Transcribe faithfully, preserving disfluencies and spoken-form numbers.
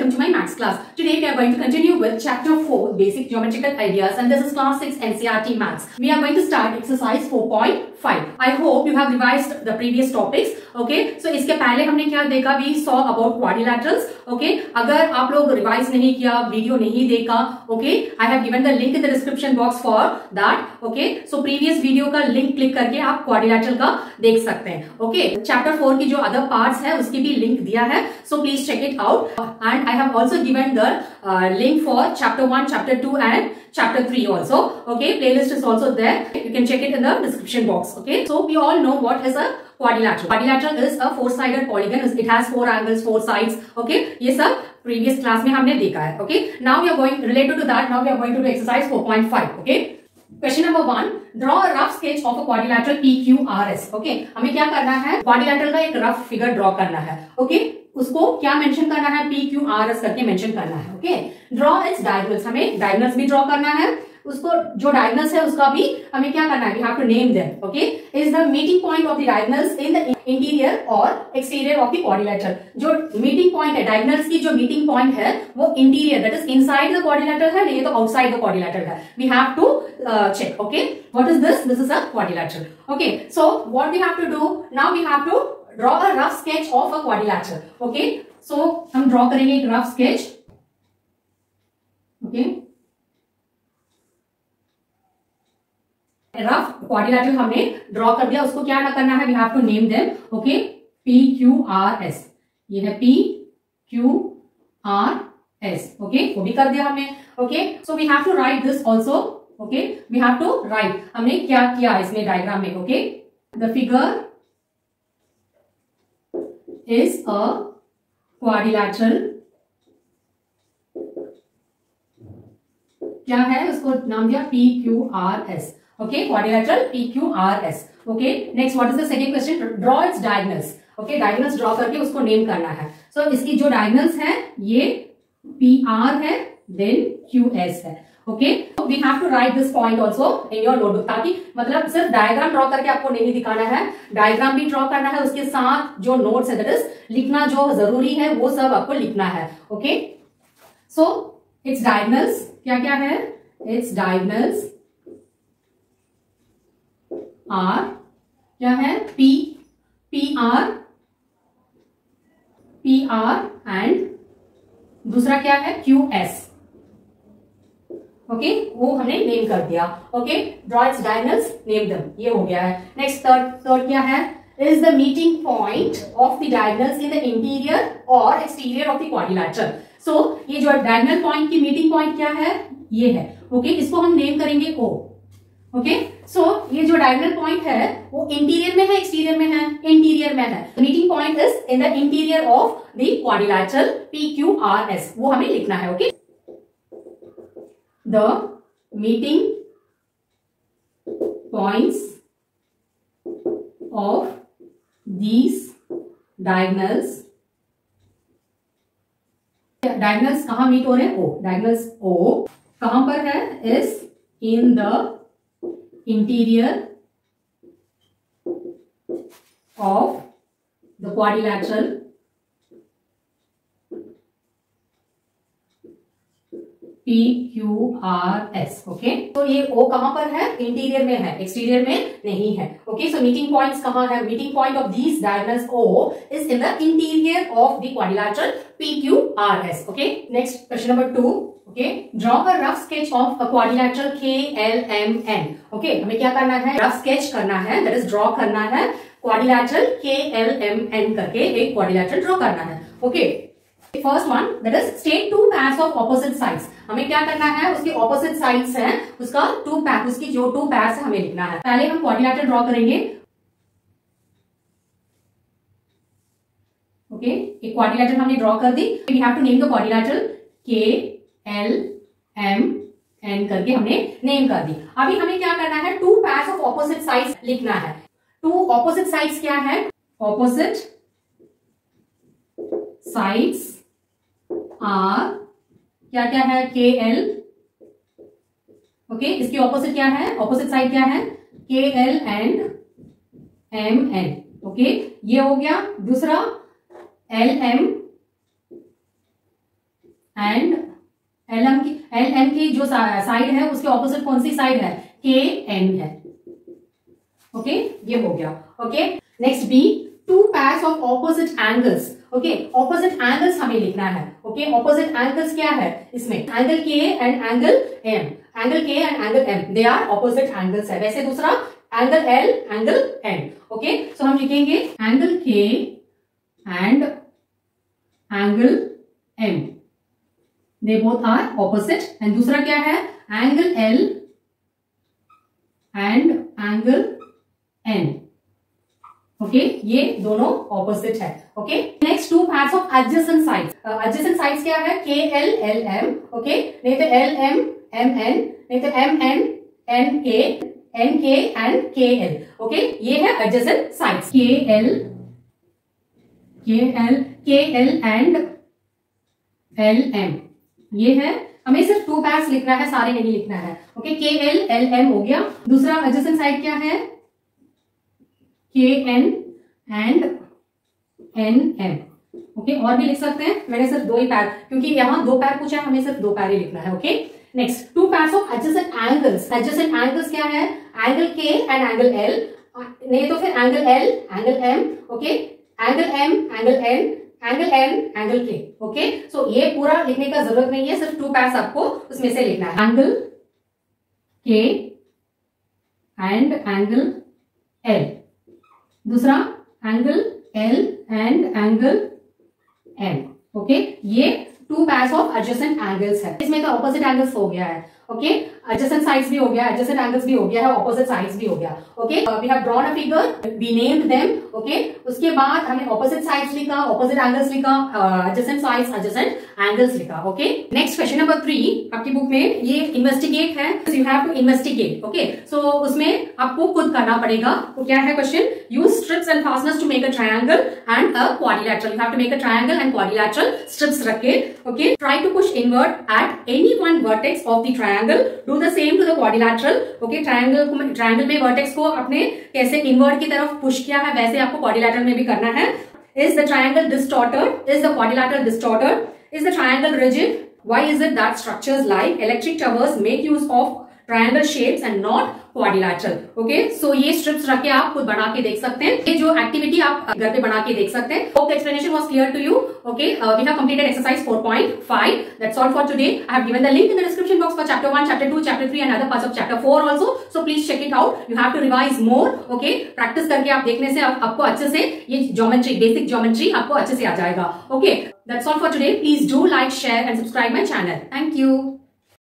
welcome to my maths class. Today we are going to continue with chapter four, basic geometrical ideas, and this is class six N C E R T maths. We are going to start exercise four point five. I hope you have revised the previous topics. Okay, so इसके पहले हमने क्या देखा? We saw about quadrilaterals. Okay, अगर आप लोग revise नहीं किया, वीडियो नहीं देखा, okay, I have given the link in the description box for that. Okay, so previous video का लिंक क्लिक करके आप quadrilateral का देख सकते हैं. Okay, chapter four की जो other parts है उसकी भी लिंक दिया है, so please check it out. And I have also given the uh, link for chapter one, chapter two, and chapter three also. Okay, playlist is also there. You can check it in the description box. Okay, so we all know what is a quadrilateral. Quadrilateral is a four-sided polygon. It has four angles, four sides. Okay, ये सब previous class में हमने देखा है. Okay, now we are going related to that. Now we are going to do exercise four point five. Okay. Question number one, draw a rough sketch of a quadrilateral P Q R S. Okay, हमें क्या करना है? Quadrilateral का एक rough figure draw करना है. Okay, उसको क्या मेंशन करना है? P Q R S करके मेंशन करना है. ओके, ड्रॉ इट्स डायगोनल्स, हमें डायगोनल्स भी ड्रॉ करना है. उसको जो डायगोनल्स है उसका भी हमें क्या करना है? We have to name them. Okay, is the meeting point of the diagonals in the interior और एक्सटीरियर ऑफ द क्वाड्रिलेटरल. जो मीटिंग पॉइंट है, डायगोनल्स की जो मीटिंग पॉइंट है वो interior, that is inside the quadrilateral है, नहीं तो आउटसाइड द क्वाड्रिलेटरल है. We have to check. Okay, what is this? This is a quadrilateral. Okay, so what we have to do now? We have to draw a rough sketch of a quadrilateral. Okay, so हम draw करेंगे एक rough sketch. Okay, rough quadrilateral हमने draw कर दिया. उसको क्या ना करना है? We have to name them. Okay, P Q R S, ये है P Q R S. Okay, वो भी कर दिया हमने. Okay, so we have to write this also. Okay, we have to write. हमने क्या किया इसमें डायग्राम में? Okay, the figure is a quadrilateral. क्या है? उसको नाम दिया P Q R S. Okay, quadrilateral P Q R S. Okay, next what is the second question? Draw its diagonals. Okay, diagonals draw करके उसको नेम करना है. सो so, इसकी जो डायगोनल्स है ये पी आर है, देन क्यू एस है. Okay, we have to write this point also in your notebook, ताकि मतलब सिर्फ डायग्राम ड्रॉ करके आपको नहीं दिखाना है, डायग्राम भी ड्रॉ करना है, उसके साथ जो नोट्स है दैट इज लिखना जो जरूरी है वो सब आपको लिखना है. ओके, सो इट्स डायगोनल्स क्या क्या है? इट्स डायगोनल्स आर क्या है? P P R P R and दूसरा क्या है? Q S. ओके, वो हमने नेम कर दिया. Okay, draw its diagonals, name them, ये हो गया है. नेक्स्ट थर्ड थर्ड क्या है? Is the meeting point of the diagonals in the interior और exterior of the quadrilateral. So ये जो डायगोनल पॉइंट की मीटिंग पॉइंट क्या है? ये है. ओके, okay, इसको हम नेम करेंगे ओ. ओके, सो ये जो डायगोनल पॉइंट है वो इंटीरियर में है, एक्सटीरियर में है? इंटीरियर में है. Meeting point is in the interior of the quadrilateral P Q R S, वो हमें लिखना है. Okay, the meeting points of these diagonals, diagonals कहां मीट हो रहे हैं? ओ. डायगोनल्स ओ कहां पर है? Is in the interior of the quadrilateral P Q R S. Okay, तो ये ओ कहां पर है? इंटीरियर में है, एक्सटीरियर में नहीं है. ओके, सो मीटिंग पॉइंट्स कहां है? Meeting point of these diagonals O is in the interior of the quadrilateral P Q R S. Okay, next question number two. Okay, draw a rough sketch of a quadrilateral K L M N. Okay, हमें क्या करना है? Rough sketch करना है, that is draw करना है quadrilateral K L M N करके एक क्वाड्रिलेटरल ड्रॉ करना है. Okay, first one that is state two pairs of opposite sides. हमें क्या करना है? उसके ऑपोजिट साइड्स हैं, उसका टू पैर, उसकी जो टू पैर्स है हमें लिखना है. पहले हम क्वाड्रिलेटरल ड्रॉ करेंगे. ओके, एक क्वाड्रिलेटरल हमने ड्रॉ कर दी. We have to name the quadrilateral K L M N करके हमने नेम कर दी. अभी हमें क्या करना है? Two pairs of opposite sides लिखना है. टू ऑपोजिट साइड्स क्या है? ऑपोजिट साइड्स आर क्या क्या है? K L. ओके, इसकी ऑपोजिट क्या है? ऑपोजिट साइड क्या है? K L and M N. Okay, ये हो गया. दूसरा L M and L M की एल एम की जो साइड है उसके ऑपोजिट कौन सी साइड है, के एन है। Okay okay? ये हो गया। Okay next B, two pairs of opposite angles. Okay opposite angles हमें लिखना है। ओके ऑपोजिट एंगल्स क्या है इसमें, angle K and angle M, angle K and angle M, they are opposite angles है। वैसे दूसरा angle L, angle N. Okay so हम लिखेंगे angle K and angle M, they both are opposite. And दूसरा क्या है, angle L and angle N. Okay ये दोनों ऑपोजिट है। Okay next, two pairs of adjacent sides. Adjacent sides क्या है, K L L M, okay नहीं तो एल एम एम एन, नहीं तो M N N K, N K and K L. Okay ये है adjacent sides, K L K L K L and L M. ये है, हमें सिर्फ टू पैर्स लिखना है, सारे नहीं लिखना है। ओके के एल एल एम हो गया। दूसरा एडजेसेंट साइड क्या है, K N and N M. Okay और भी लिख सकते हैं, मैंने सिर्फ दो ही पैर, क्योंकि यहाँ दो पैर पूछा है, हमें सिर्फ दो पैर ही लिखना है। Okay next, two pairs of adjacent angles. Adjacent angles क्या है, angle K and angle L, नहीं तो फिर angle L angle M. Okay angle M angle N, angle N angle K. Okay so ये पूरा लिखने का जरूरत नहीं है, सिर्फ टू पैर्स आपको उसमें से लिखना है, angle K and angle L, दूसरा angle L and angle M. Okay ये two pairs of adjacent angles है। इसमें तो ऑपोजिट एंगल्स हो गया है। ओके एडजेसेंट साइड्स भी हो गया, एडजेसेंट एंगल्स भी हो गया है, ऑपोजिट साइड्स भी हो गया। Okay we have drawn a figure, we named them. Okay उसके बाद हमने ऑपोजिट साइड्स लिखा, ऑपोजिट एंगल्स लिखा, एडजेसेंट साइड्स, एडजेसेंट एंगल्स लिखा। Okay next question number three आपकी बुक में, ये इन्वेस्टिगेट है, you have to investigate. Okay so उसमें आपको खुद करना पड़ेगा। तो क्या है question, use strips and fasteners to make a triangle and a quadrilateral. You have to make a triangle and quadrilateral, strips रख के। Okay try to push inward at any one vertex of the triangle, do the same to the quadrilateral. Okay triangle triangle में vertex को अपने कैसे inward की तरफ push किया है, वैसे आपको क्वाड्रिलेटरल में भी करना है। Is the triangle distorted, is the quadrilateral distorted, is the triangle rigid, why is it that structures like electric towers make use of triangle shapes and not quadrilateral? okay so ये strips रख के आप खुद बना के देख सकते हैं। ये जो एक्टिविटी आप घर पे बना के देख सकते हैं। hope the explanation was clear to you. okay uh, we have completed exercise four point five. that's all for today. I have given the link in the description box for chapter one, chapter two, chapter three and other parts of chapter four also, so please check it out. you have to revise more. okay practice करके आप देखने से आप, आपको अच्छे से ये geometry, basic geometry आपको अच्छे से आ जाएगा। okay that's all for today. Please do like, share and subscribe my channel. Thank you.